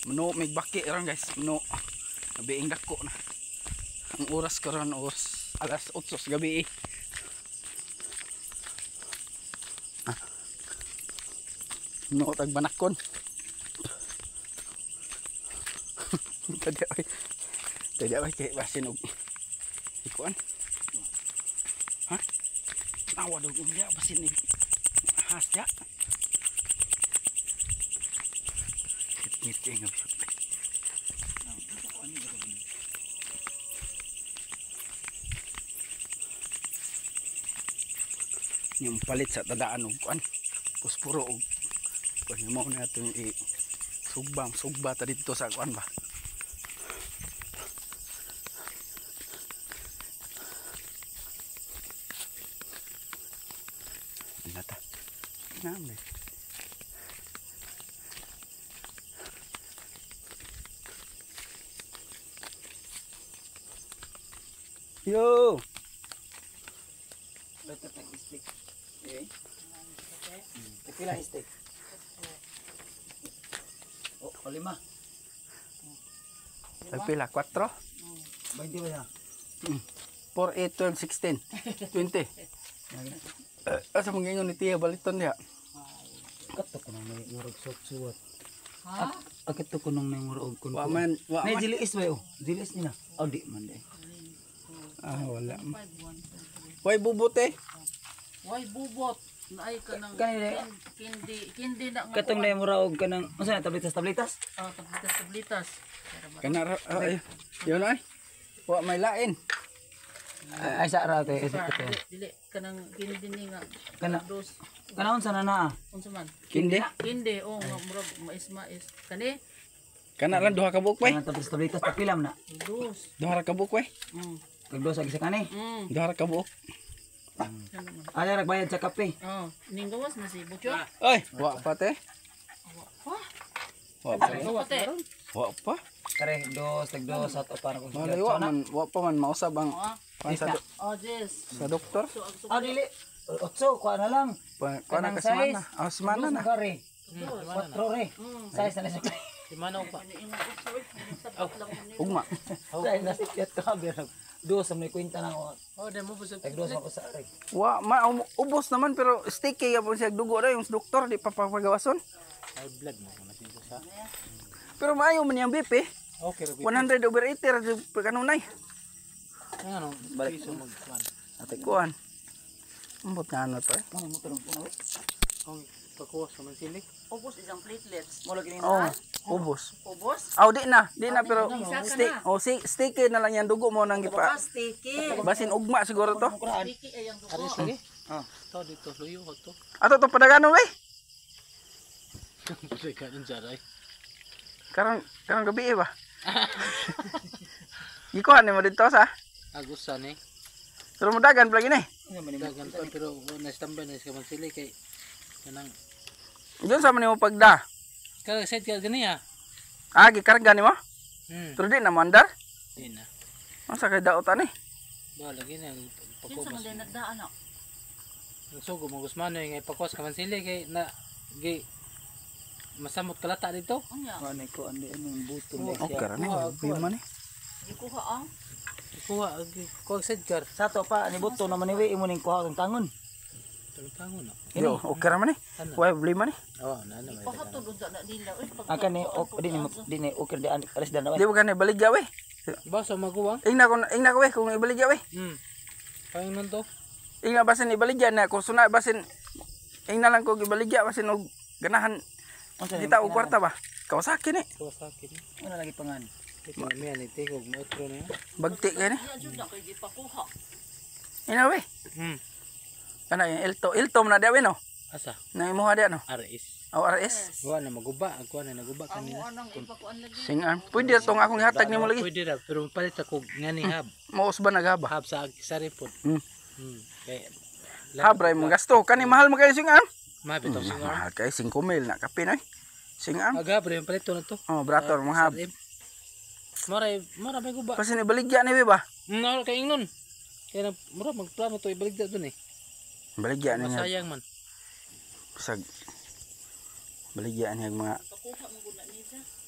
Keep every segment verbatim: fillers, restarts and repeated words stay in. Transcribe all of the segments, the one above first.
Mano may baki ron guys. Mano nabiing dako na. Ang oras karon oras alas otso sa gabi eh. Ah. Mano tag banakon. Tadi ay. Tadi ay kay basin og ikuan. Ha? Awa daw gum dia basin ni. Hasya. Meeting of yung palit sa tadaan og kuan puspuro og kuan mo na atong i sugbang sugba ta dito sa kuan ba nata namle yo betul tak stick eh pila stick oh lima pila cuatro twenty ba ya four eight twelve sixteen twenty asa mangingon ni tiya baliton dia kato ko nang may murag suot-suot ha akit to ko nang may murag kun wa man wa man jilis ba oh jilis ni na oh di man de ah wala way bubot eh way bubot naay kanang kanang kindi kindi na nga katong na mura og kanang unsa na tablitas tablitas ah tablitas tablitas kana ay yun ay wa may lain ay sa ra te ito dili kanang kindi ni nga kana dos kana unsa na na unsa man kindi kindi oh nga murag mais mais kani kana lang duha ka buok we kana tablitas tablitas tapilam na dos duha ka buok we mm kagdos ag sa kani mm duha ka buok ala nagbayad sa kape oh ning gawas na si Butyo ay wa pa te wa wa pa wa te wa pa kare dos tagdos at para ko malay wa man wa pa man mausab ang pan sa do- oh yes sa doktor so ang ah dili otso kuha na lang kuha na ka semana ah semana na kare quatro re size na sa si Manaw pa ugma size na sikat ka pero dos sa may kwenta na ko oh demo busog tagdos ako sa re wa ma um- ubos naman pero sticky yapon siya dugo ra yung doktor di papagawason ay blood mo masin sa pero maayo man yung B P okay one hundred over eighty ra jud kanunay ano balik so magkuan ate kuan ambot na ano to eh ano mo tulong ko ang pagkuha sa mansilik ubos isang platelets mo lagi oh ubos ubos aw di na di na pero stick oh si sticky na lang yan dugo mo nang gipa sticky basin ugma siguro to sticky ay ang dugo aris lagi ah to dito luyo ho to ato to padagano we pwede ka din jaray karang karang gabi eh ba ikuan ni mo dito sa agusan eh pero mudagan lagi ni dagan pa pero na standby na sa mansilik kay kanang diyon sa man mo pagda kaya set ka gani ah ah gikarga nimo hmm pero di na mandar di na asa kay daotan ni ba lagi na Kinsa man din nagdaan na? sugo mo Gusmano ngay pakos ka mansilik kay na gi masamot kalata dito Unya, ano ko ano ano buto okay ra ni bi man ni ikuha ang kuha ko set kar sa to pa ni buto naman ni imo ning kuha tong tangon tangon na yo okay ra man ni way problema ni oh na na may pahatod unta na nila. Uy, pag- akan ni ok di ni di ni okay di alis dan di ba gani baligya we basa maguwang ingna ko ingna ko we kung ibaligya we hmm paing nun to ingna basin ibaligya na kung suna basin ingna lang ko ibaligya basin og ganahan kita og kwarta ba Kawasaki ni Kawasaki ni ano lagi pangan ito na miyan iti kog mautro na yan bagti kay ni Iya jud na kay di pakuha. ina we hmm kana yung ilto iltom na daw no asa na imuha dia no R S o R S wa na maguba ako na naguba Amo kanina anang ipakuan lagi. singan pwede tong akong ihatag nimo lagi pwede ra pero palit ako ngani hab maus ba nagaba hab sa sa report hmm hmm kay habray mo gasto kani mahal mo kay singan mabito singar mahal kay five mil na kape na singan aga pre palit to na to oh brator mo hab mara mara may guba kasi ni baligya ni we ba no kay ingnon kaya na mura magplano to ibaligya dun eh baligya ni nga masayang man sag baligya ni mga Pakuha mo gud na niya.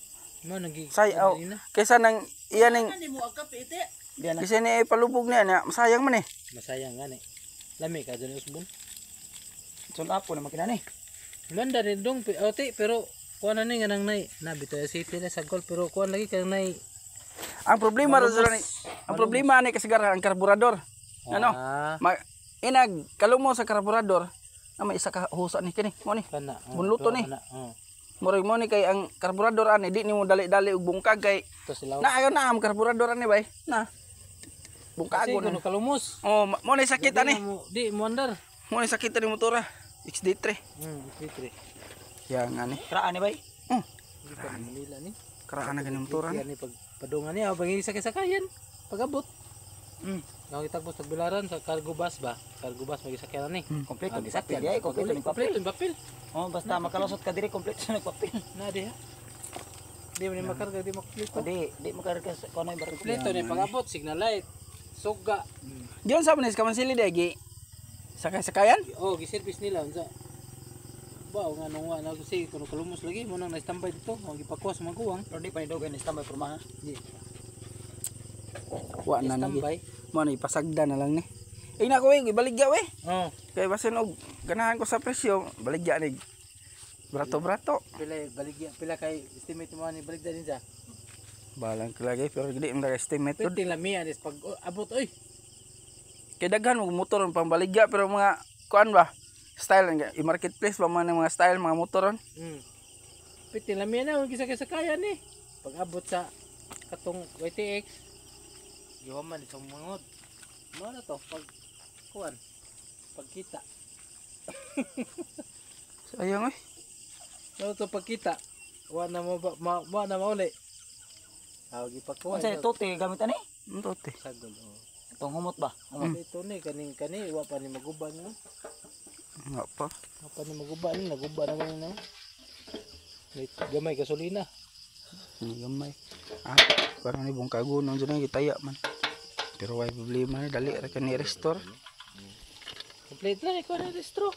Mo nagi. Say aw. Kaysa nang iya ning Ano mo agap ite? Diyan na. kasi ni palubog niya niya, masayang man eh. Masayang gani. Lami ka dyan usbon. Sun apo na makinani. Manda rin dong pi- oti pero kuan na ni nga nang nay nabito city na sa golf pero kuan lagi kang nay. Ang problema ra sa ni, ang problema ni kasi gara ang karburador. Ano? Ah, Ma inag kalumo sa karburador na may isa ka husa ni kini mo ni. kana. ah, Bunluto tuwa ni. kana, oh. Murag mo ni kay ang karburador ani di nimo dali-dali og bungkag kay To sila. na ayo na ang karburador ani bay. Na. Bungkag Kasi na. kuno kalumos. Oh, ma- mo ni sakit Di ani. na mo- Di mo andar. Mo ni sakit ani motora. X D three. Hmm, fitri. Ya nga ni. Kraan ni bay. Oh, Di pa Manila ni. karaan na ganung motora. Yan ni pag padungan niya bagi sa kasakayan. Pagabot. Mm. Yung itagbo sa bilaran sa cargo bus ba? Cargo bus magi sakyanan ni. Kompleto Ah, di sakit sakyan. di ay kompleto Kompleto ni papel. kompleto yung papel. Oh, basta makalusot ka diri kompleto sa nagpapel. Na di ha. Di mo ni makarga di makompleto. O di di makarga sa kuno yung barko. Kompleto ni pagabot signal light. Suga. Diyon sa manis kamansili dagi. Sakay-sakayan? Oh, gi-service nila unsa. Ba nga nung wa na kasi kuno kalumos lagi mo nang na-standby dito, mo gipakwas maguwang. Pero di pa ni dogan ni standby pormahan. Di. Wa na nagi. Standby. Mo ni pasagda na lang ni. Eh na ko eh, baligya we. Oh, Kay basin og ganahan ko sa presyo, baligya ni. Brato-brato. pila baligya, pila kay estimate mo ni baligya din sa. Balang ko lagi pero gidi mo estimate pod. Pwede lang miya is pag oh, abot oy. Kay daghan mo motor pang baligya pero mga kuan ba? Style nga i-marketplace pa man ang mga style mga motoron. Hmm. Pwede lang miya na kisa kisa kaya ni. Pag abot sa katong Y T X. Giwaman isang mungod. Mo na to pag kuan. Pagkita. Sayang eh. Ano to pagkita? Wa na mo ba ma, wa na mauli. Tawag ipakuha. Unsa tote gamit ani? Unto te. Sagol. Oh. Itong humot ba? Ano ito ni kaning kani wa pa ni maguba no. Nga pa. Wa pa ni maguba ni naguba naman no. May gamay gasolina. Ini gamay. Ah, parang ni bong kagunon dyan na gitaya man. Pero why problema ni dali ra kan ni restore. Complete na ikaw na restro.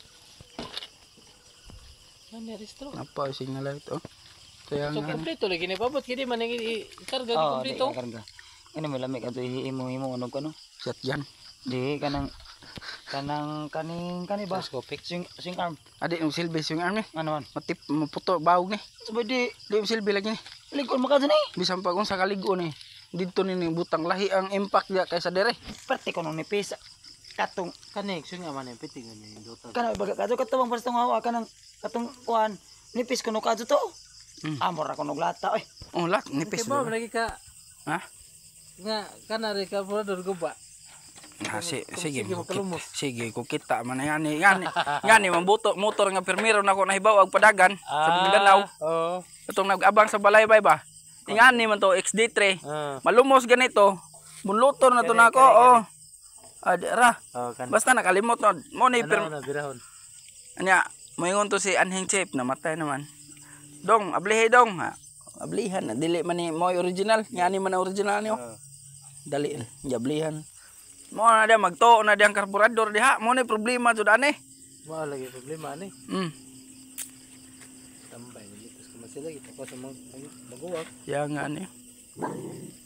Ano restro? Apa signal light oh. Kaya So nga kompleto lagi ni babot kini man i karga ni Oh, di kompleto. karga. Ini may lamig ato ihimo himo ano kano? set dyan. Di kanang kanang kaning kani ba? Telescopic. Sing sing arm. Adi yung silbi yung arm ni. Ano man? Matip maputo bawog ni. Sabay di Di yung silbi lagi ni. likod maka ni. Bisan pag unsa kaligo ni. Dito ni ning butang lahi ang impact dia kaysa dire. Perte ko nung nipis. Katong Kani sunga man yung piting niya yung dota. kana baga kadto katong pastong hawa kanang katong kuan nipis kuno kadto to. Mm. Amor ako nog lata oy. Oh lak nipis Kaya ba ba? lagi ka Ha? nga kana rin ka brother guba. Ah, si, sige, Sige, mo makalumos. sige, ko kita man yan ni yan yan ni mambuto motor nga permiro nako nahibaw og padagan sa Mindanao. Oo. Itong nag-abang sa balaybay ba? Tingan ni man to X D three. Ah. Malumos ganito. Bunlutor na to nako. Oh. Adira. Oh kan. Basta nakalimot no. Mo ni per Ano na birahon. anya, moingon to si Anheng Chip namatay naman. Dong, ablihe dong. Ha. Ablihan na dili man ni mo original, ngani man ang original niyo. Dali jablihan. Mo na dia magto na dia ang karburador diha, mo ni problema jud ani. Mo lagi problema ni. Mm. Tambay ni tapos kamo sila ito ko sa mag maguwag. Ya nga ni.